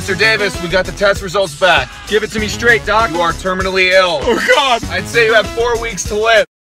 Mr. Davis, we got the test results back. Give it to me straight, Doc. You are terminally ill. Oh, God. I'd say you have 4 weeks to live.